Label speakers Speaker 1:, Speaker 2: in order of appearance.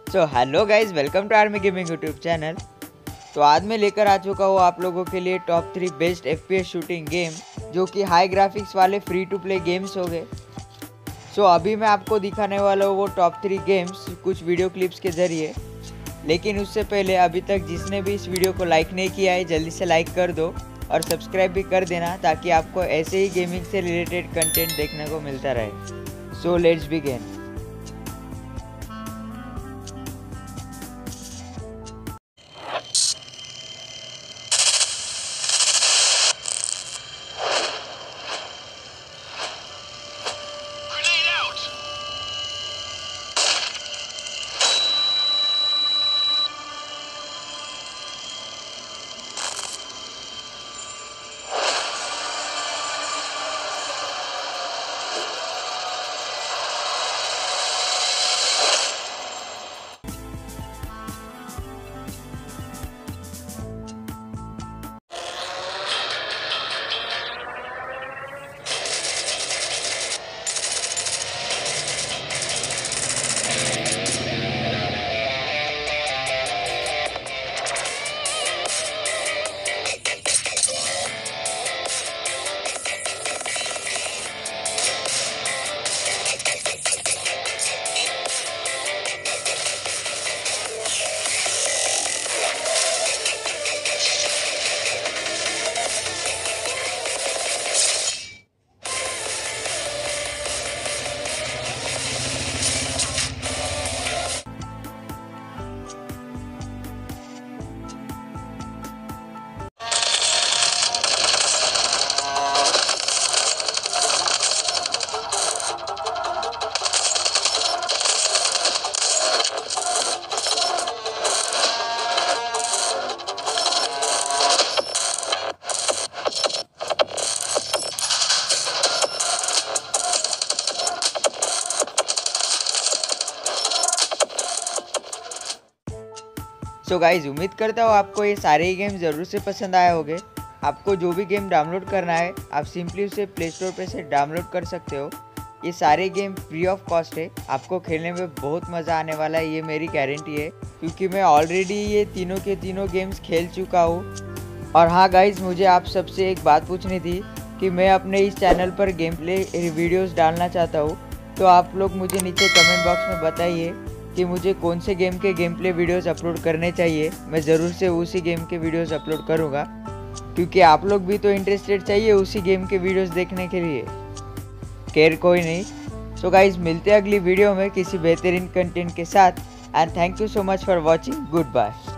Speaker 1: So hello guys, welcome to army gaming YouTube channel. तो आज मैं लेकर आ चुका हूँ आप लोगों के लिए top 3 best FPS shooting game, जो कि हाई ग्राफिक्स वाले फ्री टू प्ले गेम्स हो गए। सो अभी मैं आपको दिखाने वाला हूँ वो टॉप 3 गेम्स कुछ वीडियो क्लिप्स के ज़रिए। लेकिन उससे पहले अभी तक जिसने भी इस वीडियो को लाइक नहीं किया है जल्दी से लाइक कर दो और सब्सक्राइब भी कर देना, ताकि आपको ऐसे ही गेमिंग से रिलेटेड कंटेंट देखने को मिलता रहे। So let's begin. So guys, उम्मीद करता हूँ आपको ये सारे ही गेम ज़रूर से पसंद आए होंगे। आपको जो भी गेम डाउनलोड करना है आप सिंपली उसे प्ले स्टोर पर से डाउनलोड कर सकते हो। ये सारे गेम फ्री ऑफ कॉस्ट है, आपको खेलने में बहुत मज़ा आने वाला है, ये मेरी गारंटी है, क्योंकि मैं ऑलरेडी ये तीनों के तीनों गेम्स खेल चुका हूँ। और हाँ गाइज, मुझे आप सबसे एक बात पूछनी थी कि मैं अपने इस चैनल पर गेम प्ले वीडियोज़ डालना चाहता हूँ, तो आप लोग मुझे नीचे कमेंट बॉक्स में बताइए कि मुझे कौन से गेम के गेम प्ले वीडियोस अपलोड करने चाहिए। मैं ज़रूर से उसी गेम के वीडियोस अपलोड करूँगा, क्योंकि आप लोग भी तो इंटरेस्टेड चाहिए उसी गेम के वीडियोस देखने के लिए। खैर कोई नहीं। सो गाइज, मिलते हैं अगली वीडियो में किसी बेहतरीन कंटेंट के साथ। And thank you so much for watching. Good bye.